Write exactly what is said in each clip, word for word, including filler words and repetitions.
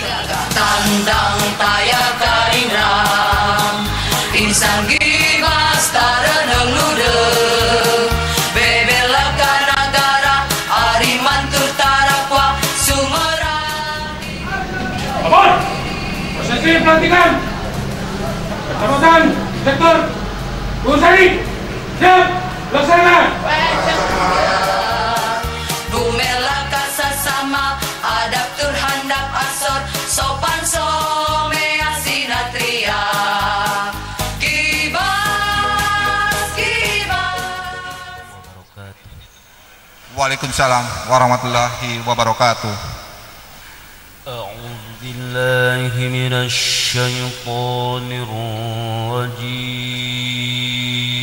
Tandang taya karingram insan gibas tareneng ludeng bebelakan negara arimantur tarakwa sumerang. Abon, prosesi pelantikan kecamatan sektor Gunung siap laksana. Bumelaka sesama adab turhandap asor sopan somea sinatria kibas kibas. Waalaikumsalam warahmatullahi wabarakatuh. A'udzu billahi minasy syaithanir rajim.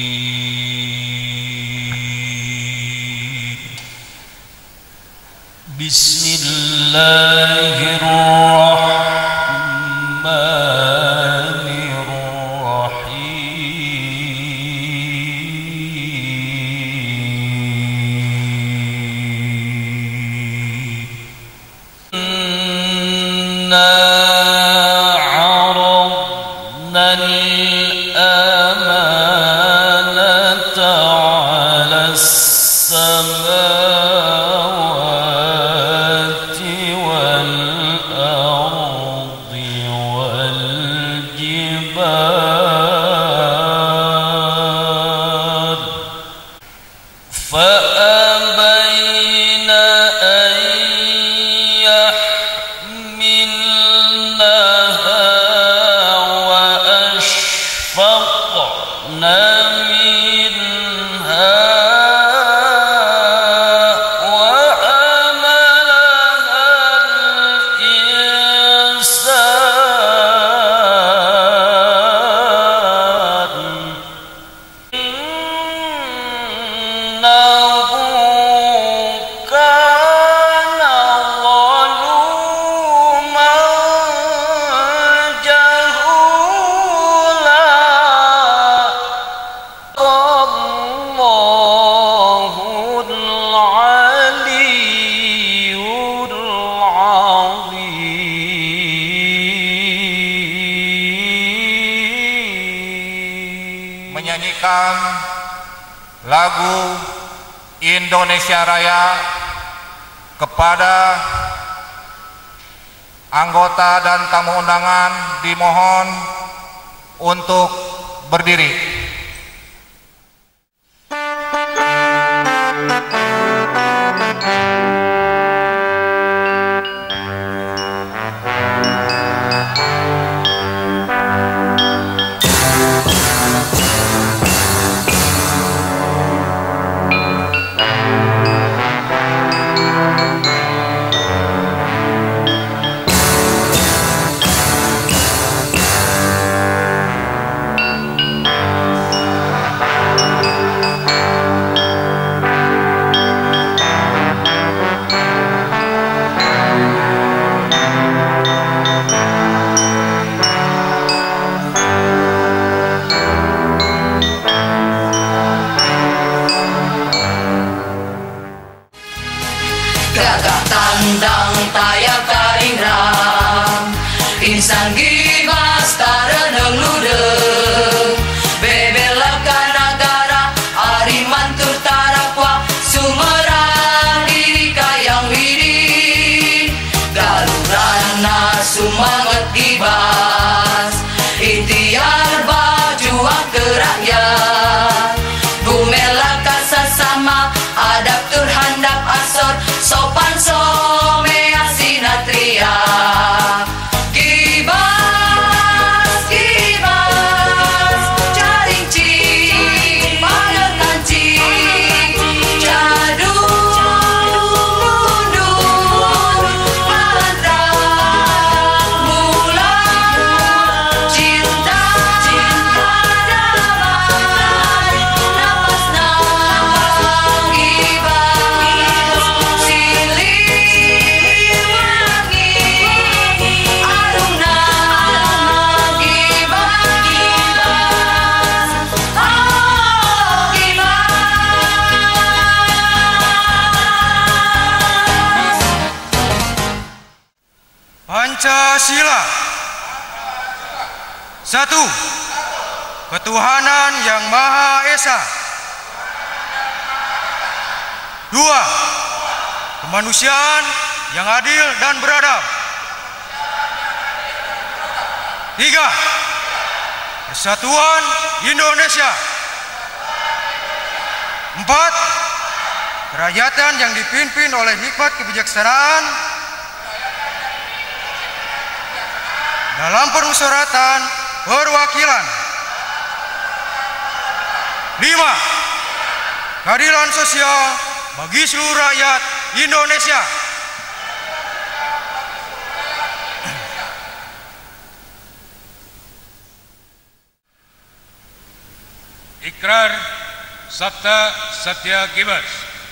Bismillahirrahmanirrahim. Inna 'aradna al-amanata 'ala as-samawati wal-ardi wal-jibal fa'abayna an yahmilnaha wa ashfaqna minha menyanyikan lagu Indonesia Raya kepada anggota dan tamu undangan dimohon untuk berdiri. Gagah tandang taya karingram insan gibas tareneng ludeng bebelakan negara arimantur tarakwa sumerang diri kayang widi galurana sumanget gibas ikhtiar berjuang ke rakyat bumelaka sesama adab turhandap asor sopan somea sinatria kibas kibas. Pancasila. Satu, ketuhanan yang Maha Esa. Dua, kemanusiaan yang adil dan beradab. Tiga, persatuan Indonesia. Empat, kerakyatan yang dipimpin oleh hikmat kebijaksanaan dalam permusyawaratan perwakilan. Lima, keadilan sosial bagi seluruh rakyat Indonesia. Ikrar Sabta Satya Gibas.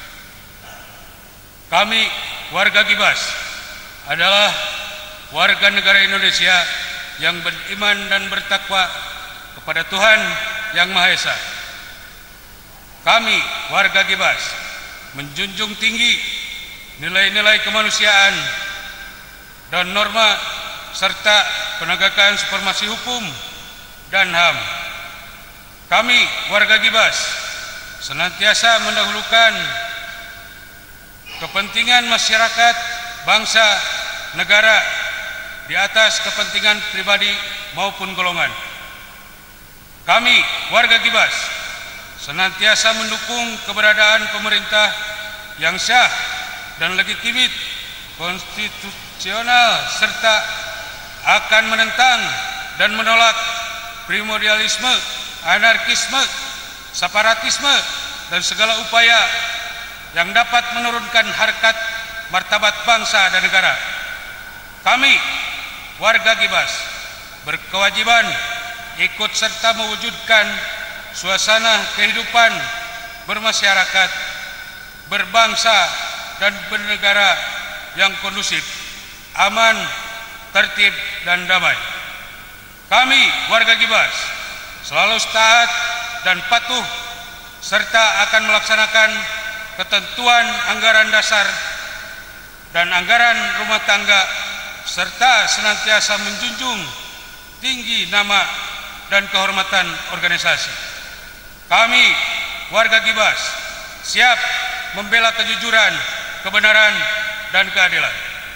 Kami warga Gibas adalah warga negara Indonesia yang beriman dan bertakwa kepada Tuhan Yang Maha Esa. Kami warga Gibas menjunjung tinggi nilai-nilai kemanusiaan dan norma serta penegakan supremasi hukum dan H A M. Kami warga Gibas senantiasa mendahulukan kepentingan masyarakat, bangsa, negara di atas kepentingan pribadi maupun golongan. Kami warga Gibas senantiasa mendukung keberadaan pemerintah yang sah dan legitimit, konstitusional, serta akan menentang dan menolak primordialisme, anarkisme, separatisme, dan segala upaya yang dapat menurunkan harkat martabat bangsa dan negara. Kami warga Gibas berkewajiban ikut serta mewujudkan suasana kehidupan bermasyarakat, berbangsa, dan bernegara yang kondusif, aman, tertib, dan damai. Kami warga Gibas selalu taat dan patuh serta akan melaksanakan ketentuan anggaran dasar dan anggaran rumah tangga serta senantiasa menjunjung tinggi nama dan kehormatan organisasi. Kami warga Gibas siap membela kejujuran, kebenaran, dan keadilan.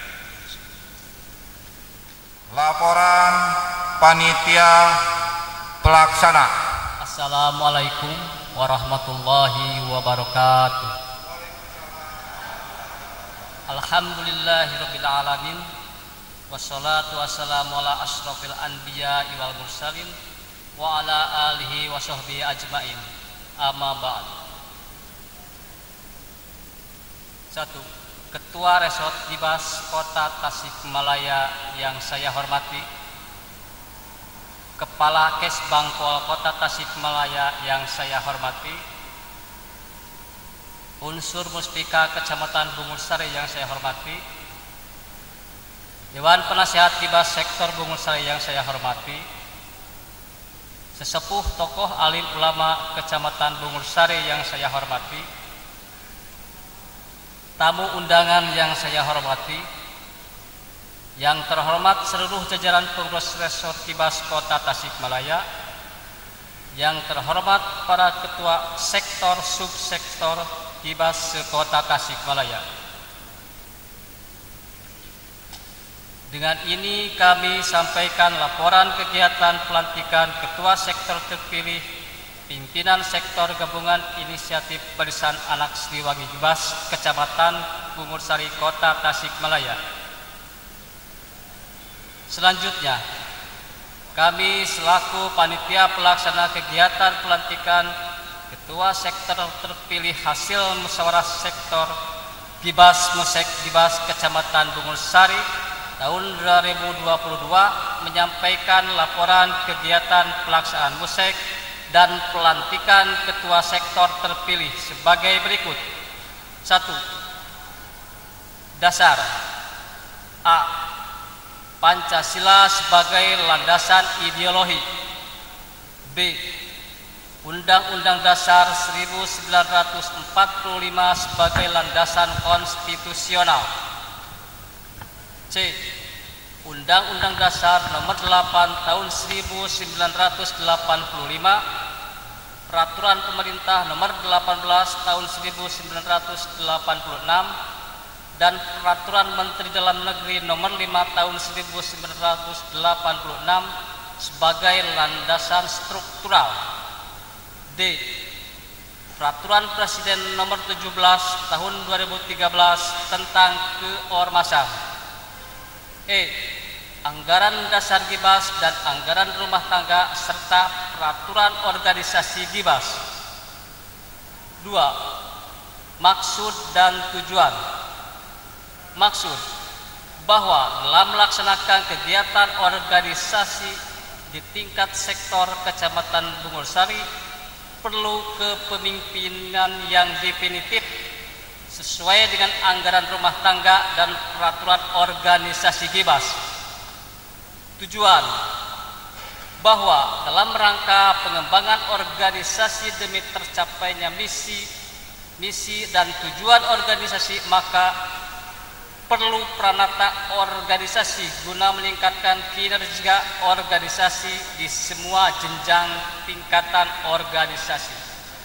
Laporan Panitia Pelaksana. Assalamualaikum warahmatullahi wabarakatuh. Alhamdulillahirabbil alamin. Wassalatu wassalamu ala asyrafil anbiya wal mursalin wa ala alihi wa sahbihi ajmain. Amma ba'd. Satu, Ketua Resort Gibas Kota Tasikmalaya yang saya hormati, Kepala Kesbangpol Kota Tasikmalaya yang saya hormati, unsur Muspika Kecamatan Bungursari yang saya hormati, Dewan Penasihat Gibas Sektor Bungursari yang saya hormati, sesepuh tokoh alim ulama Kecamatan Bungursari yang saya hormati, tamu undangan yang saya hormati, yang terhormat seluruh jajaran pengurus Resort Gibas Kota Tasikmalaya, yang terhormat para ketua sektor subsektor Gibas Kota Tasikmalaya. Dengan ini kami sampaikan laporan kegiatan pelantikan Ketua Sektor terpilih Pimpinan Sektor Gabungan Inisiatif Barisan Anak Siliwangi Gibas Kecamatan Bungursari Kota Tasikmalaya. Selanjutnya, kami selaku panitia pelaksana kegiatan pelantikan Ketua Sektor terpilih hasil musyawarah sektor Gibas Musek Gibas Kecamatan Bungursari tahun dua ribu dua puluh dua menyampaikan laporan kegiatan pelaksanaan Musek dan pelantikan Ketua Sektor terpilih sebagai berikut. Satu, dasar. A. Pancasila sebagai landasan ideologi. B. Undang-Undang Dasar seribu sembilan ratus empat puluh lima sebagai landasan konstitusional. C. Undang-Undang Dasar Nomor delapan Tahun seribu sembilan ratus delapan puluh lima, Peraturan Pemerintah Nomor delapan belas Tahun seribu sembilan ratus delapan puluh enam, dan Peraturan Menteri Dalam Negeri Nomor lima Tahun seribu sembilan ratus delapan puluh enam sebagai landasan struktural. D. Peraturan Presiden Nomor tujuh belas Tahun dua ribu tiga belas tentang keormasan. E. Anggaran dasar Gibas dan anggaran rumah tangga serta peraturan organisasi Gibas. Dua. Maksud dan tujuan. Maksud bahwa dalam melaksanakan kegiatan organisasi di tingkat sektor Kecamatan Bungursari perlu kepemimpinan yang definitif sesuai dengan anggaran rumah tangga dan peraturan organisasi Gibas. Tujuan bahwa dalam rangka pengembangan organisasi demi tercapainya misi, misi dan tujuan organisasi, maka perlu peranata organisasi guna meningkatkan kinerja organisasi di semua jenjang tingkatan organisasi.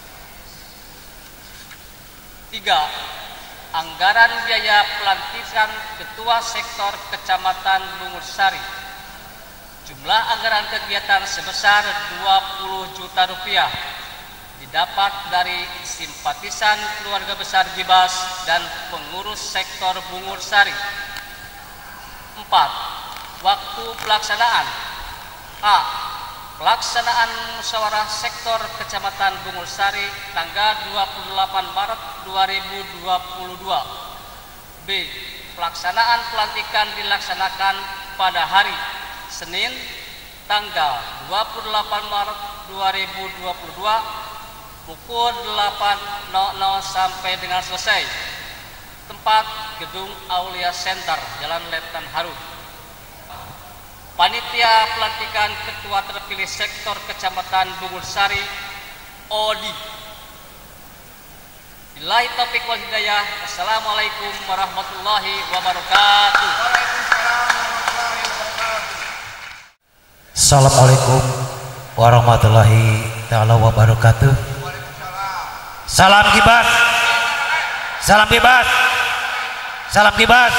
Tiga. Anggaran biaya pelantikan Ketua Sektor Kecamatan Bungursari. Jumlah anggaran kegiatan sebesar dua puluh juta rupiah didapat dari simpatisan keluarga besar Gibas dan pengurus sektor Bungursari. Empat. Waktu pelaksanaan. A. Pelaksanaan musyawarah sektor Kecamatan Bungursari tanggal dua puluh delapan Maret dua ribu dua puluh dua. B. Pelaksanaan pelantikan dilaksanakan pada hari Senin tanggal dua puluh delapan Maret dua ribu dua puluh dua pukul delapan sampai dengan selesai. Tempat Gedung Aulia Center, Jalan Letan Harun. Panitia pelantikan Ketua terpilih Sektor Kecamatan Bungursari O D I. Billahi taufiq wal hidayah. Assalamualaikum warahmatullahi wabarakatuh. Assalamualaikum warahmatullahi taala wabarakatuh. Salam Gibas. Salam Gibas. Salam Gibas.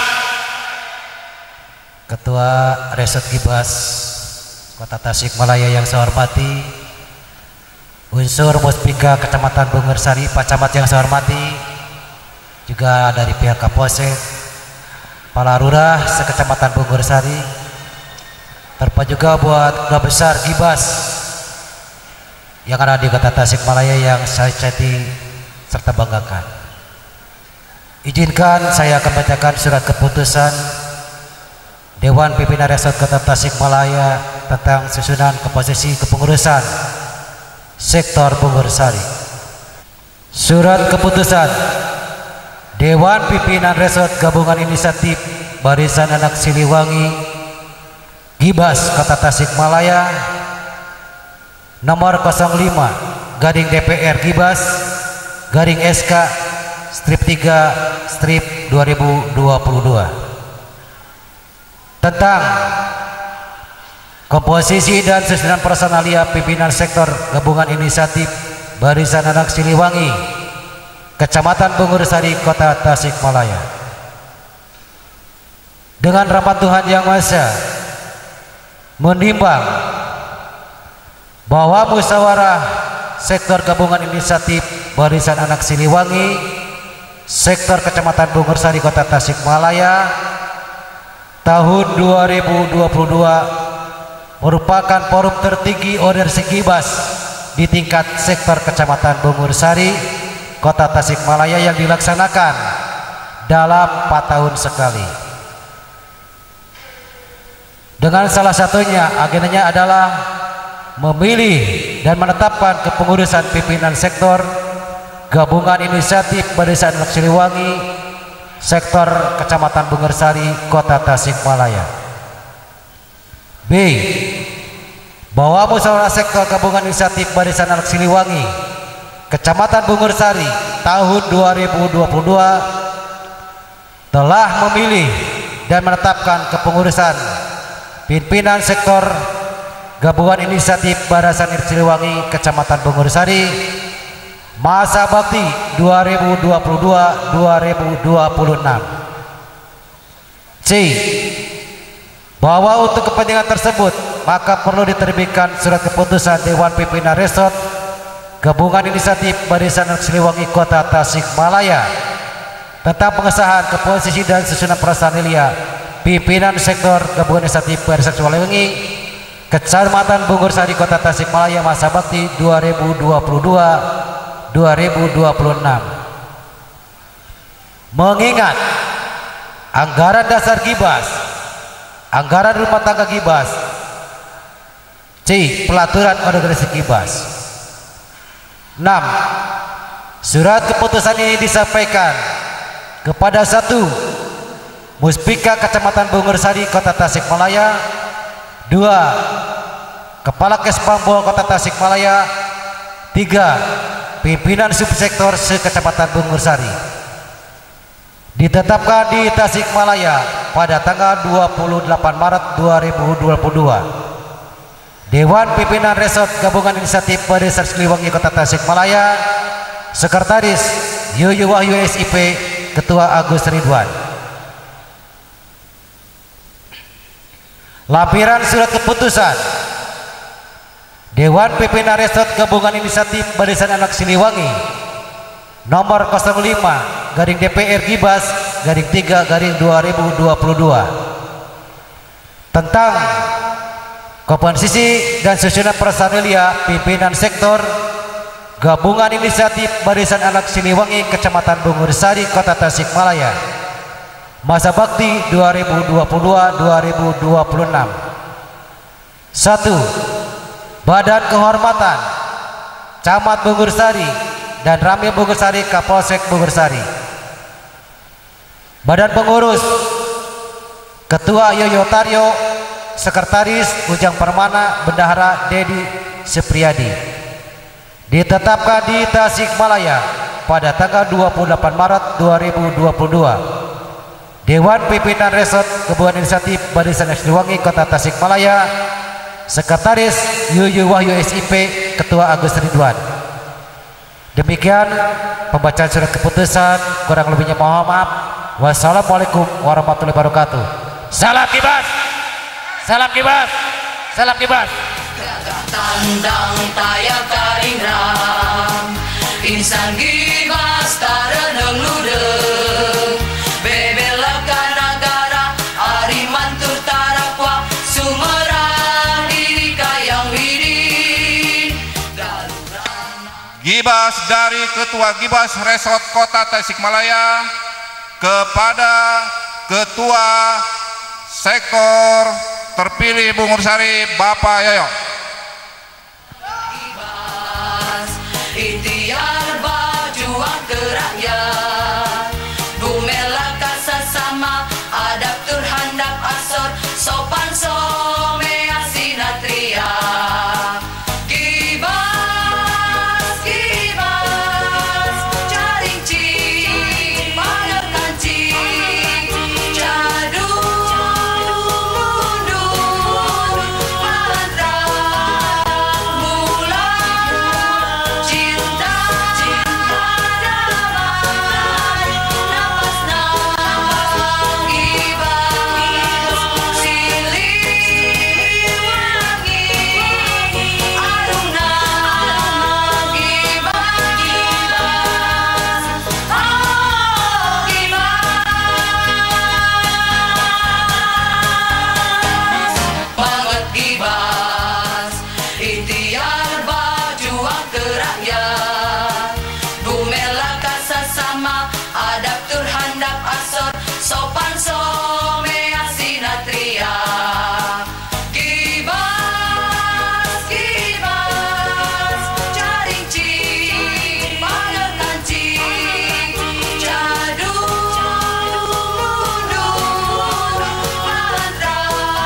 Ketua Resort Gibas Kota Tasikmalaya yang saya hormati, unsur Muspika Kecamatan Bungursari, Pak Camat yang saya hormati, juga dari pihak Kapolsek, Kepala Lurah sekecamatan Bungursari, terpa juga buat Ketua Besar Gibas yang ada di Kota Tasikmalaya yang saya cintai serta banggakan. Izinkan saya akan bacakan surat keputusan Dewan Pimpinan Resort Kota Tasikmalaya tentang susunan komposisi kepengurusan Sektor Bungursari. Surat keputusan Dewan Pimpinan Resort Gabungan Inisiatif Barisan Anak Siliwangi Gibas Kota Tasikmalaya nomor nol lima garing D P R Gibas garing S K strip tiga strip dua ribu dua puluh dua tentang komposisi dan susunan personalia pimpinan sektor gabungan inisiatif Barisan Anak Siliwangi Kecamatan Bungursari Kota Tasikmalaya. Dengan rahmat Tuhan Yang Maha Esa menimbang bahwa musyawarah sektor gabungan inisiatif Barisan Anak Siliwangi sektor Kecamatan Bungursari Kota Tasikmalaya tahun dua ribu dua puluh dua merupakan forum tertinggi organisasi Gibas di tingkat sektor Kecamatan Bungursari Kota Tasikmalaya yang dilaksanakan dalam empat tahun sekali. Dengan salah satunya agendanya adalah memilih dan menetapkan kepengurusan pimpinan sektor gabungan inisiatif Barisan Anak Siliwangi sektor Kecamatan Bungursari Kota Tasikmalaya. B. Bahwa musyawarah sektor gabungan inisiatif Barisan Anak Siliwangi Kecamatan Bungursari tahun dua ribu dua puluh dua telah memilih dan menetapkan kepengurusan pimpinan sektor Gabungan Inisiatif Barisan Siliwangi Kecamatan Bungursari, masa bakti dua ribu dua puluh dua sampai dua ribu dua puluh enam. C. Bahwa untuk kepentingan tersebut maka perlu diterbitkan surat keputusan Dewan Pimpinan Resort Gabungan Inisiatif Barisan Siliwangi Kota Tasikmalaya tentang pengesahan komposisi dan susunan personalia pimpinan sektor Gabungan Inisiatif Barisan Siliwangi Kecamatan Bungursari Kota Tasikmalaya masa bakti dua ribu dua puluh dua sampai dua ribu dua puluh enam. Mengingat anggaran dasar Gibas, anggaran rumah tangga Gibas, C. Pelaturan organisasi Gibas. enam. Surat keputusan ini disampaikan kepada satu. Muspika Kecamatan Bungursari Kota Tasikmalaya. Dua. Kepala Kesbangpol Kota Tasikmalaya. Tiga. Pimpinan subsektor se-Kecamatan Bungursari. Ditetapkan di Tasikmalaya pada tanggal dua puluh delapan Maret dua ribu dua puluh dua. Dewan Pimpinan Resort Gabungan Inisiatif Barisan Siliwangi Kota Tasikmalaya, Sekretaris Yuyu Wahyu S I P, Ketua Agus Ridwan. Lampiran surat keputusan Dewan Pimpinan Resort Gabungan Inisiatif Barisan Anak Siliwangi nomor nol lima garing D P R Gibas garing tiga garing dua ribu dua puluh dua tentang komposisi dan susunan personalia pimpinan sektor Gabungan Inisiatif Barisan Anak Siliwangi Kecamatan Bungursari Kota Tasikmalaya masa bakti dua ribu dua puluh dua sampai dua ribu dua puluh enam. Satu. Badan Kehormatan Camat Bungursari dan Ramil Bungursari Kapolsek Bungursari. Badan Pengurus Ketua Yoyo Taryo, Sekretaris Ujang Permana, Bendahara Dedi Supriyadi. Ditetapkan di Tasikmalaya pada tanggal dua puluh delapan Maret dua ribu dua puluh dua. Dewan Pimpinan Resort Gabungan Inisiatif Barisan Siliwangi Kota Tasikmalaya, Sekretaris Yuyu Wahyu S I P, Ketua Agus Ridwan. Demikian pembacaan surat keputusan, kurang lebihnya mohon maaf. Wassalamualaikum warahmatullahi wabarakatuh. Salam Gibas, salam Gibas, salam Gibas. Tandang tayang karingrang insan Gibas tareneng ludeng bebelakan negara arimantur tarakwa sumerang diri kayang widin Gibas dari Ketua Gibas Resort Kota Tasikmalaya kepada Ketua Sektor terpilih Bungursari Bapak Yoyo. Ikhtiar berjuang ke rakyat Bumela sesama adab turhandap asor sopan somea sinatria Gibas, Gibas jaring cing pada kancing jadul mundur mantra mula cinta cinta damai napas napas Gibas Siliwangi aruna Gibas oh Gibas banget Gibas ikhtiar berjuang ke rakyat Bumela sesama adab turhandap asor sopan somea sinatria Gibas, Gibas jaring cing pada kancing jadul mundur mantra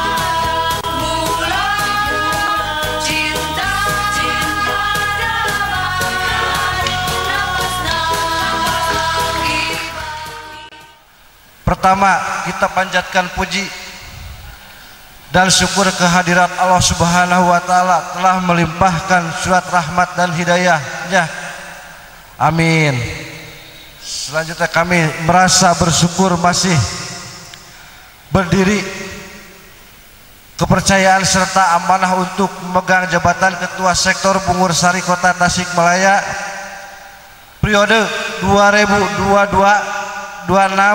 mula cinta cinta damai napas napas Gibas. Pertama, kita panjatkan puji dan syukur kehadirat Allah Subhanahu wa taala telah melimpahkan surat rahmat dan hidayahnya. Amin. Selanjutnya kami merasa bersyukur masih berdiri kepercayaan serta amanah untuk memegang jabatan Ketua Sektor Bungur Sari Kota Tasikmalaya periode dua ribu dua puluh dua dua ribu dua puluh enam.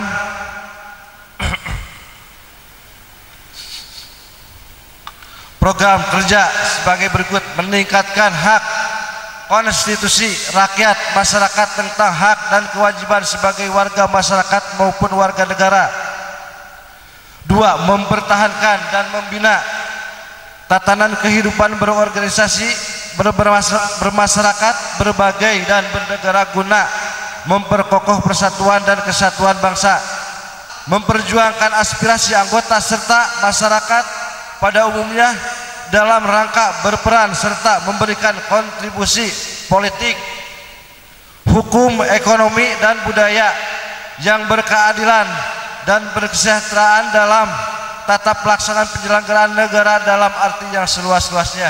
Program kerja sebagai berikut: meningkatkan hak konstitusi rakyat masyarakat tentang hak dan kewajiban sebagai warga masyarakat maupun warga negara. Dua, mempertahankan dan membina tatanan kehidupan berorganisasi, bermasyarakat, berbagai dan bernegara guna memperkokoh persatuan dan kesatuan bangsa, memperjuangkan aspirasi anggota serta masyarakat pada umumnya dalam rangka berperan serta memberikan kontribusi politik, hukum, ekonomi, dan budaya yang berkeadilan dan berkesejahteraan dalam tata pelaksanaan penyelenggaraan negara dalam arti yang seluas-luasnya.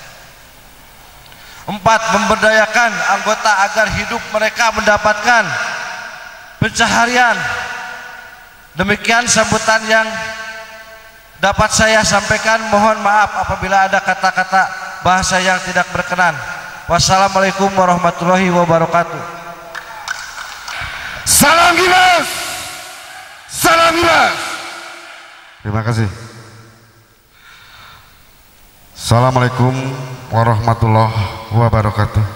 Empat, memberdayakan anggota agar hidup mereka mendapatkan pencaharian. Demikian sambutan yang dapat saya sampaikan. Mohon maaf apabila ada kata-kata bahasa yang tidak berkenan. Wassalamualaikum warahmatullahi wabarakatuh. Salam Gibas, salam Gibas. Terima kasih. Assalamualaikum warahmatullahi wabarakatuh.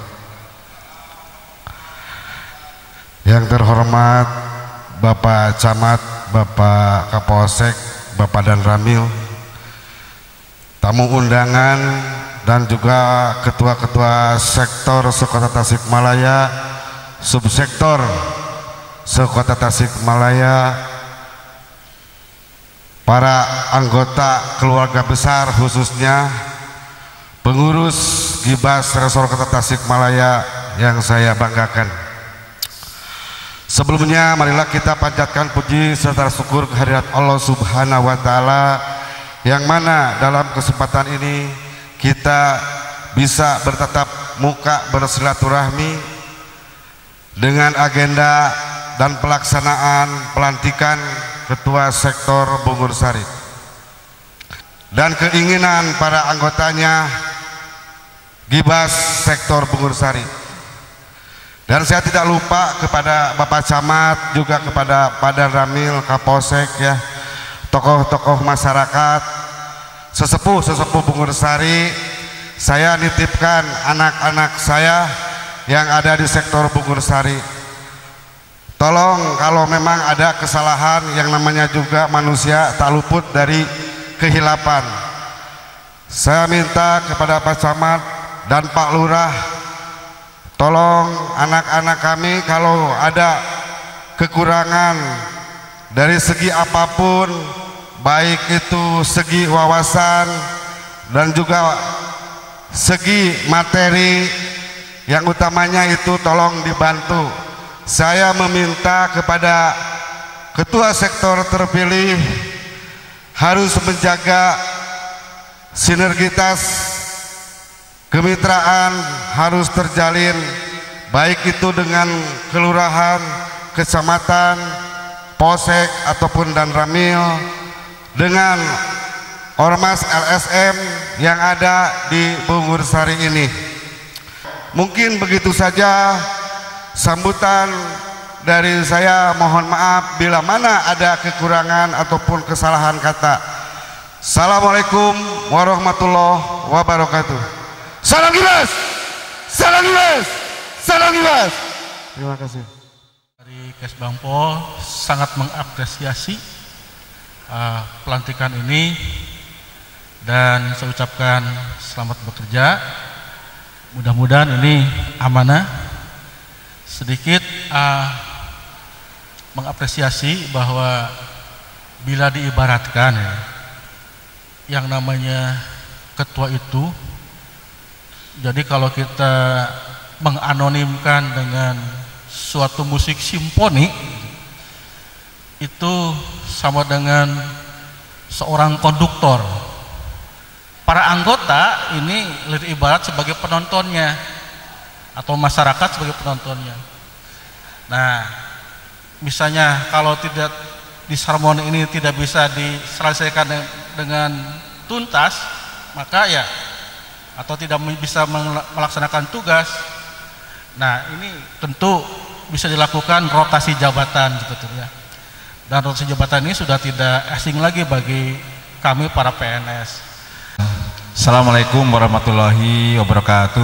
Yang terhormat Bapak Camat, Bapak Kapolsek, Bapak Dan Ramil, tamu undangan, dan juga ketua-ketua sektor sekota Tasikmalaya, subsektor sekota Tasikmalaya, para anggota keluarga besar khususnya pengurus Gibas Resor Kota Tasikmalaya yang saya banggakan. Sebelumnya marilah kita panjatkan puji serta syukur kehadirat Allah Subhanahu wa taala yang mana dalam kesempatan ini kita bisa bertatap muka bersilaturahmi dengan agenda dan pelaksanaan pelantikan Ketua Sektor Bungur Sari dan keinginan para anggotanya Gibas Sektor Bungur Sari. Dan saya tidak lupa kepada Bapak Camat, juga kepada Pak Dan Ramil, Kapolsek, ya, tokoh-tokoh masyarakat, sesepuh-sesepuh Bungur Sari. Saya nitipkan anak-anak saya yang ada di sektor Bungur Sari. Tolong kalau memang ada kesalahan, yang namanya juga manusia tak luput dari kehilapan. Saya minta kepada Pak Camat dan Pak Lurah, tolong anak-anak kami kalau ada kekurangan dari segi apapun, baik itu segi wawasan dan juga segi materi, yang utamanya itu tolong dibantu. Saya meminta kepada ketua sektor terpilih harus menjaga sinergitas kemitraan, harus terjalin baik itu dengan kelurahan, kecamatan, polsek ataupun Dan Ramil, dengan ormas L S M yang ada di Bungur Sari ini. Mungkin begitu saja sambutan dari saya. Mohon maaf bila mana ada kekurangan ataupun kesalahan kata. Assalamualaikum warahmatullahi wabarakatuh. Salam Gibas, salam Gibas, salam Gibas. Terima kasih. Dari Kesbangpol sangat mengapresiasi uh, pelantikan ini, dan saya ucapkan selamat bekerja. Mudah-mudahan ini amanah. Sedikit uh, mengapresiasi bahwa bila diibaratkan ya, yang namanya ketua itu, jadi kalau kita menganonimkan dengan suatu musik simfoni, itu sama dengan seorang konduktor para anggota ini ibarat sebagai penontonnya atau masyarakat sebagai penontonnya. Nah, misalnya kalau tidak disharmoni ini tidak bisa diselesaikan dengan tuntas, maka ya atau tidak bisa melaksanakan tugas. Nah, ini tentu bisa dilakukan rotasi jabatan sebetulnya. Dan rotasi jabatan ini sudah tidak asing lagi bagi kami para P N S. Assalamualaikum warahmatullahi wabarakatuh.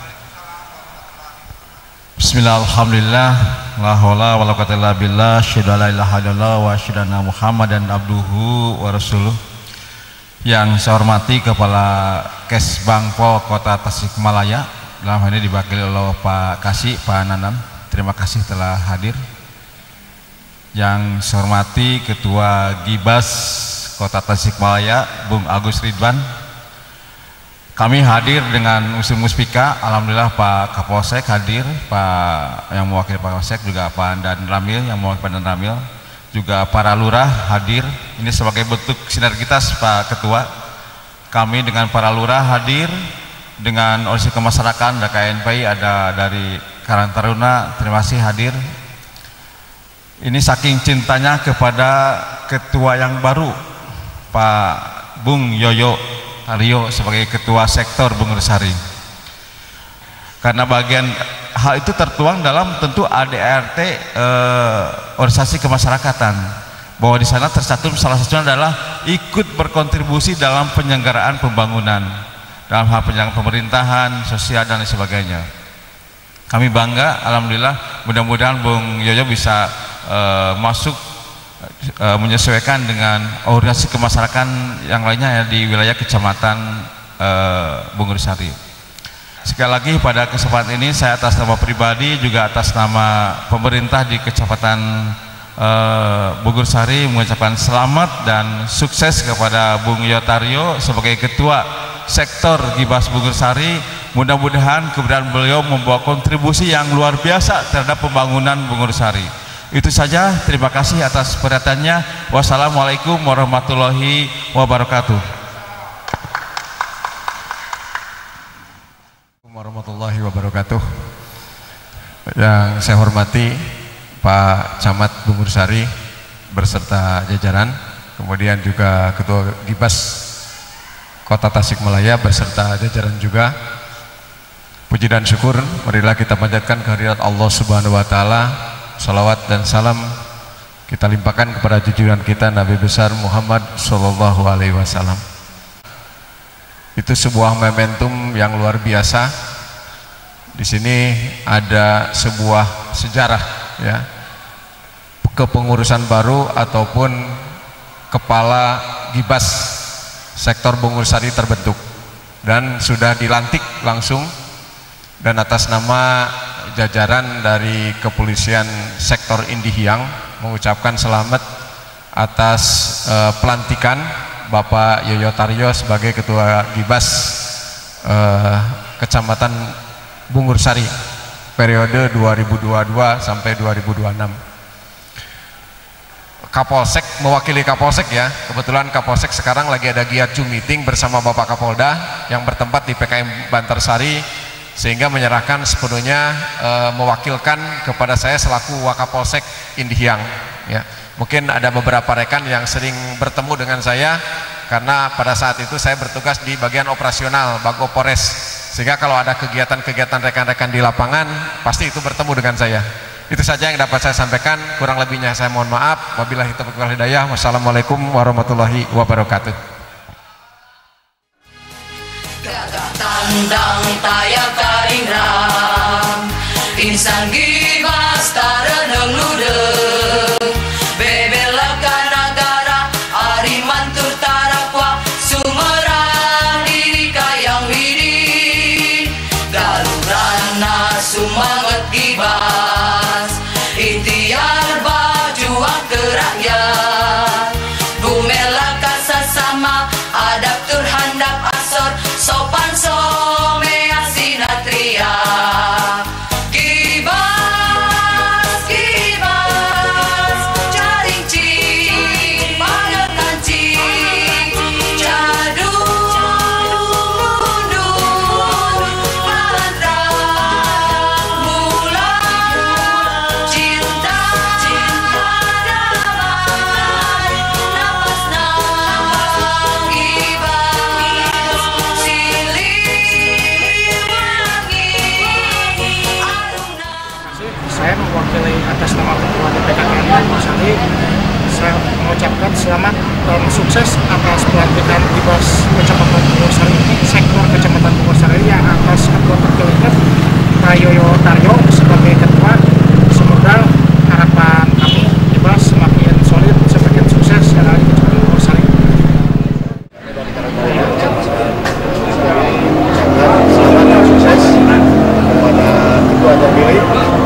Bismillah, alhamdulillah, la haula wala quwwata illa billah, syahadu la ilaha illallah wa syahadu anna Muhammadan abduhu wa rasuluh. Yang saya hormati Kepala Kesbangpol Kota Tasikmalaya, dalam hal ini diwakili oleh Pak Kasih, Pak Nanam, terima kasih telah hadir. Yang saya hormati Ketua Gibas Kota Tasikmalaya, Bung Agus Ridwan. Kami hadir dengan Unsur Muspika, alhamdulillah Pak Kapolsek hadir, Pak yang mewakili Pak Kapolsek, juga Pak Dan Ramil yang mewakili Pak Dan Ramil, juga para lurah hadir. Ini sebagai bentuk sinergitas Pak Ketua. Kami dengan para lurah hadir, dengan organisasi kemasyarakatan, ada K N P I, ada dari Karang Taruna, terima kasih hadir. Ini saking cintanya kepada ketua yang baru, Pak Bung Yoyo Taryo sebagai ketua sektor Bungursari. Karena bagian hal itu tertuang dalam tentu A D R T eh, organisasi kemasyarakatan, bahwa di sana tercantum salah satunya adalah ikut berkontribusi dalam penyelenggaraan pembangunan, dalam hal penyelenggaraan pemerintahan, sosial dan lain sebagainya. Kami bangga, alhamdulillah, mudah-mudahan Bung Yoyo bisa eh, masuk e, menyesuaikan dengan organisasi kemasyarakatan yang lainnya ya, di wilayah Kecamatan e, Bungursari. Sekali lagi pada kesempatan ini saya atas nama pribadi juga atas nama pemerintah di Kecamatan e, Bungursari mengucapkan selamat dan sukses kepada Bung Yotaryo sebagai Ketua Sektor Gibas Bungursari. Mudah-mudahan keberadaan beliau membawa kontribusi yang luar biasa terhadap pembangunan Bungursari. Itu saja, terima kasih atas perhatiannya. Wassalamualaikum warahmatullahi wabarakatuh. Warahmatullahi wabarakatuh. Yang saya hormati Pak Camat Bungursari berserta jajaran, kemudian juga Ketua Gibas Kota Tasikmalaya beserta jajaran juga. Puji dan syukur marilah kita panjatkan kehadirat Allah Subhanahu wa taala. Salawat dan salam kita limpahkan kepada junjungan kita Nabi besar Muhammad Shallallahu Alaihi Wasallam. Itu sebuah momentum yang luar biasa. Di sini ada sebuah sejarah ya, kepengurusan baru ataupun kepala Gibas Sektor Bungursari terbentuk dan sudah dilantik langsung, dan atas nama jajaran dari Kepolisian Sektor Indihiyang mengucapkan selamat atas uh, pelantikan Bapak Yoyo Taryo sebagai Ketua Gibas uh, Kecamatan Bungursari periode dua ribu dua puluh dua sampai dua ribu dua puluh enam. Kapolsek mewakili Kapolsek ya, kebetulan Kapolsek sekarang lagi ada Giat Zoom meeting bersama Bapak Kapolda yang bertempat di P K M Bantarsari, sehingga menyerahkan sepenuhnya e, mewakilkan kepada saya selaku Wakapolsek Indihiyang ya. Mungkin ada beberapa rekan yang sering bertemu dengan saya karena pada saat itu saya bertugas di bagian operasional Bagopores, sehingga kalau ada kegiatan-kegiatan rekan-rekan di lapangan pasti itu bertemu dengan saya. Itu saja yang dapat saya sampaikan, kurang lebihnya saya mohon maaf. Wabillahi taufiq wal hidayah. Wassalamualaikum warahmatullahi wabarakatuh. Tandang tayang taringrang insan Gibas tareneng ludeng bebelakan negara ari mantur tarakwa sumerang diri kayang widi galurana sumanget Gibas ikhtiar berjuang ke rakyat bumelakan sesama adab turhandap asor sopan somea sinatria Gibas, Gibas um, sukses atas pelantikan Gibas Kecamatan Bungursari ini, sektor Kecamatan Bungursari yang atas ketua terpilihnya Pak Yoyo Taryo sebagai ketua. Semoga harapan kami Gibas semakin solid, semakin sukses dan di Kecamatan Bungursari. Selamat dan sukses kepada ketua terpilih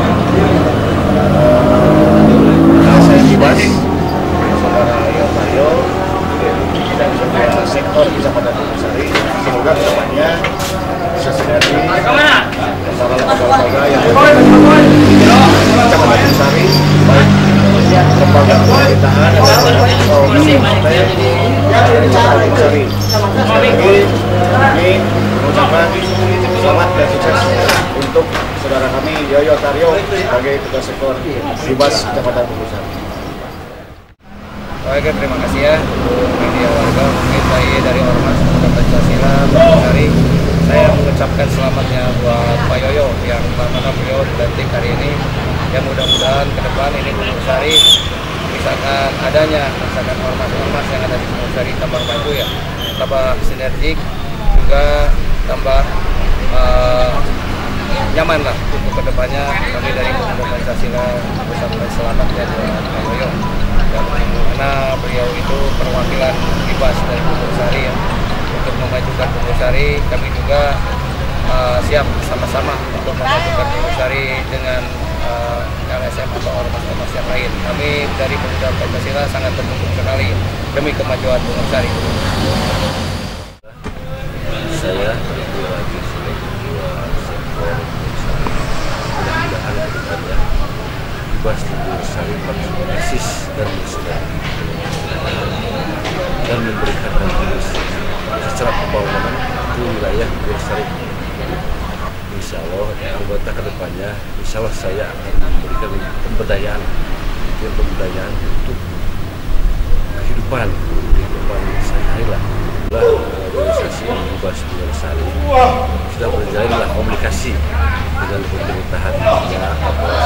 saya Gibas, saudara Yoyo Taryo dan juga sektor Kecamatan Bungursari. Semoga kedepannya bisa sinergi antara lembaga-lembaga yang ada di Kecamatan Bungursari, baik lembaga pemerintahan dan organisasi partai dari Kecamatan Bungursari. Sekali lagi kami mengucapkan selamat dan sukses untuk saudara kami Yoyo Taryo sebagai ketua sektor Gibas Kecamatan Bungursari. Oke, terima kasih ya media warga, mungkin saya dari Ormas Pemuda Pancasila Bungursari. Saya mengucapkan selamatnya buat Pak Yoyo yang mana beliau dilantik hari ini. Ya mudah-mudahan ke depan ini Bungursari misalkan adanya misalkan ormas-ormas yang ada di Bungursari tambah maju ya, tambah sinergik, juga tambah uh, nyaman lah untuk kedepannya. Kami dari Pemuda Pancasila mengucapkan selamatnya buat Pak Yoyo. Dan karena beliau itu perwakilan Gibas dari Bungursari ya, untuk memajukan Bungursari. Kami juga uh, siap sama-sama untuk memajukan Bungursari dengan uh, L S M atau ormas-ormas yang lain. Kami dari Pemuda Pancasila sangat mendukung sekali demi kemajuan Bungursari. Saya ketua ketua sektor Bungursari, mudah-mudahan kedepannya Gibas Bungursari eksis dan bersaudara dan memberikan kontribusi secara pembangunan ke wilayah Bungursari. Insya Allah anggota kedepannya, insya Allah saya akan memberikan pemberdayaan, pemberdayaan untuk kehidupan kehidupan sehari-hari lah. Organisasi Gibas Bungursari sudah berjalanlah komunikasi dengan pemerintahan ya,